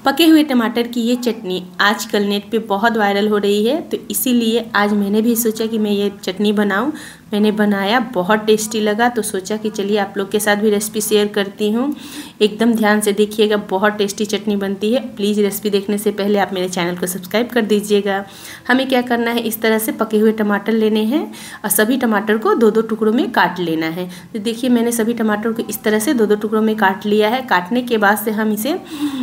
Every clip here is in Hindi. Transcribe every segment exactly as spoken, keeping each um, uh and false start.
पके हुए टमाटर की ये चटनी आजकल नेट पे बहुत वायरल हो रही है, तो इसीलिए आज मैंने भी सोचा कि मैं ये चटनी बनाऊं। मैंने बनाया, बहुत टेस्टी लगा, तो सोचा कि चलिए आप लोग के साथ भी रेसिपी शेयर करती हूं। एकदम ध्यान से देखिएगा, बहुत टेस्टी चटनी बनती है। प्लीज़ रेसिपी देखने से पहले आप मेरे चैनल को सब्सक्राइब कर दीजिएगा। हमें क्या करना है, इस तरह से पके हुए टमाटर लेने हैं और सभी टमाटर को दो दो टुकड़ों में काट लेना है। तो देखिए मैंने सभी टमाटर को इस तरह से दो दो टुकड़ों में काट लिया है। काटने के बाद से हम इसे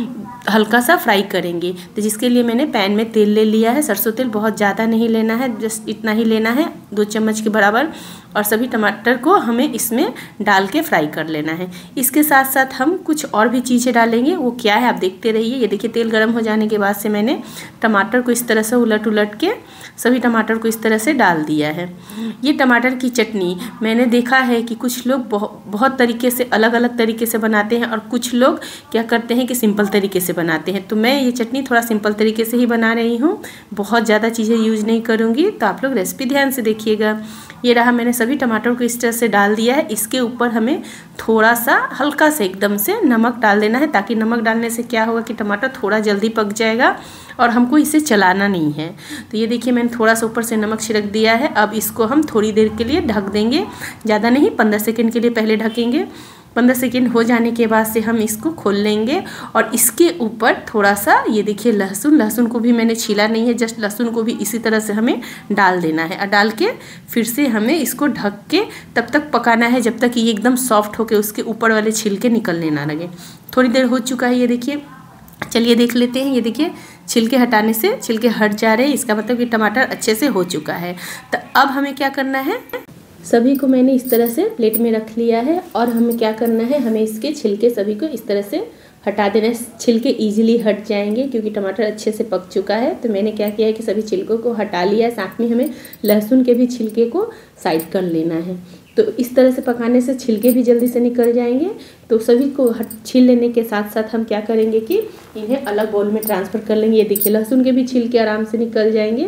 हल्का सा फ्राई करेंगे, तो जिसके लिए मैंने पैन में तेल ले लिया है। सरसों तेल बहुत ज़्यादा नहीं लेना है, जस्ट इतना ही लेना है, दो चम्मच के बराबर। और सभी टमाटर को हमें इसमें डाल के फ्राई कर लेना है। इसके साथ साथ हम कुछ और भी चीज़ें डालेंगे, वो क्या है आप देखते रहिए। ये देखिए तेल गर्म हो जाने के बाद से मैंने टमाटर को इस तरह से उलट उलट के सभी टमाटर को इस तरह से डाल दिया है। ये टमाटर की चटनी मैंने देखा है कि कुछ लोग बहुत बहुत तरीके से, अलग अलग तरीके से बनाते हैं, और कुछ लोग क्या करते हैं कि सिंपल तरीके से बनाते हैं। तो मैं ये चटनी थोड़ा सिंपल तरीके से ही बना रही हूँ, बहुत ज़्यादा चीज़ें यूज नहीं करूँगी। तो आप लोग रेसिपी ध्यान से देखिएगा। ये रहा, मैंने सभी टमाटर को इस तरह से डाल दिया है। इसके ऊपर हमें थोड़ा सा हल्का से एकदम से नमक डाल देना है, ताकि नमक डालने से क्या होगा कि टमाटर थोड़ा जल्दी पक जाएगा और हमको इसे चलाना नहीं है। तो ये देखिए मैंने थोड़ा सा ऊपर से नमक छिड़क दिया है। अब इसको हम थोड़ी देर के लिए ढक देंगे, ज़्यादा नहीं, पंद्रह सेकंड के लिए पहले ढकेंगे। पंद्रह सेकंड हो जाने के बाद से हम इसको खोल लेंगे और इसके ऊपर थोड़ा सा, ये देखिए लहसुन लहसुन को भी मैंने छीला नहीं है, जस्ट लहसुन को भी इसी तरह से हमें डाल देना है। और डाल के फिर से हमें इसको ढक के तब तक पकाना है जब तक ये एकदम सॉफ्ट होके उसके ऊपर वाले छिलके निकलने ना लगे। थोड़ी देर हो चुका है, ये देखिए, चलिए देख लेते हैं। ये देखिए छिलके हटाने से छिलके हट जा रहे हैं, इसका मतलब कि टमाटर अच्छे से हो चुका है। तो अब हमें क्या करना है, सभी को मैंने इस तरह से प्लेट में रख लिया है और हमें क्या करना है, हमें इसके छिलके सभी को इस तरह से हटा देना है। छिलके इजीली हट जाएंगे क्योंकि टमाटर अच्छे से पक चुका है। तो मैंने क्या किया है कि सभी छिलकों को हटा लिया है, साथ में हमें लहसुन के भी छिलके को साइड कर लेना है। तो इस तरह से पकाने से छिलके भी जल्दी से निकल जाएंगे। तो सभी को हट छील लेने के साथ साथ हम क्या करेंगे कि इन्हें अलग बाउल में ट्रांसफ़र कर लेंगे। ये देखिए लहसुन के भी छिलके आराम से निकल जाएंगे,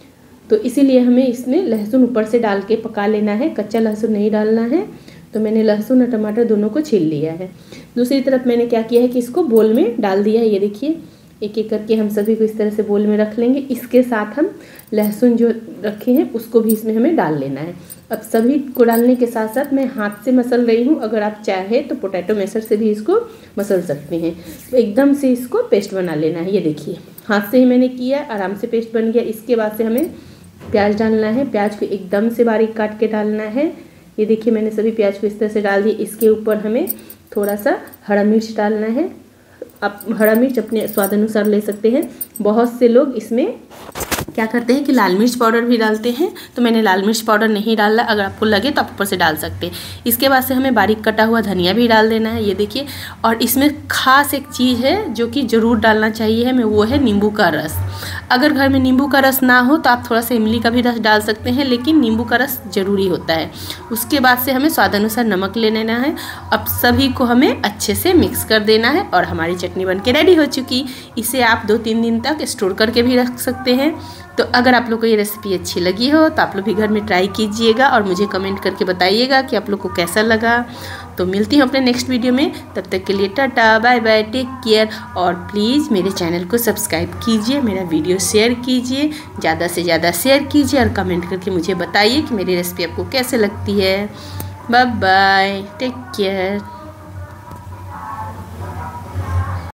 तो इसीलिए हमें इसमें लहसुन ऊपर से डाल के पका लेना है, कच्चा लहसुन नहीं डालना है। तो मैंने लहसुन और टमाटर दोनों को छील लिया है। दूसरी तरफ मैंने क्या किया है कि इसको बोल में डाल दिया है। ये देखिए एक एक करके हम सभी को इस तरह से बोल में रख लेंगे। इसके साथ हम लहसुन जो रखे हैं उसको भी इसमें हमें डाल लेना है। अब सभी को डालने के साथ साथ मैं हाथ से मसल रही हूँ, अगर आप चाहे तो पोटैटो मैशर से भी इसको मसल सकते हैं। तो एकदम से इसको पेस्ट बना लेना है। ये देखिए हाथ से ही मैंने किया, आराम से पेस्ट बन गया। इसके बाद से हमें प्याज डालना है, प्याज को एकदम से बारीक काट के डालना है। ये देखिए मैंने सभी प्याज को इस तरह से डाल दिए। इसके ऊपर हमें थोड़ा सा हरा मिर्च डालना है। आप हरा मिर्च अपने स्वाद अनुसार ले सकते हैं। बहुत से लोग इसमें क्या करते हैं कि लाल मिर्च पाउडर भी डालते हैं, तो मैंने लाल मिर्च पाउडर नहीं डाला। अगर आपको लगे तो आप ऊपर से डाल सकते हैं। इसके बाद से हमें बारीक कटा हुआ धनिया भी डाल देना है। ये देखिए, और इसमें खास एक चीज़ है जो कि ज़रूर डालना चाहिए हमें, वो है नींबू का रस। अगर घर में नींबू का रस ना हो तो आप थोड़ा सा इमली का भी रस डाल सकते हैं, लेकिन नींबू का रस ज़रूरी होता है। उसके बाद से हमें स्वाद अनुसार नमक ले लेना है। अब सभी को हमें अच्छे से मिक्स कर देना है और हमारी चटनी बनके रेडी हो चुकी। इसे आप दो तीन दिन तक स्टोर करके भी रख सकते हैं। तो अगर आप लोग को ये रेसिपी अच्छी लगी हो तो आप लोग भी घर में ट्राई कीजिएगा और मुझे कमेंट करके बताइएगा कि आप लोग को कैसा लगा। तो मिलती हूँ अपने नेक्स्ट वीडियो में, तब तक के लिए tata bye bye, take care. और प्लीज़ मेरे चैनल को सब्सक्राइब कीजिए, मेरा वीडियो शेयर कीजिए, ज़्यादा से ज़्यादा शेयर कीजिए और कमेंट करके मुझे बताइए कि मेरी रेसिपी आपको कैसे लगती है। Bye bye, take care.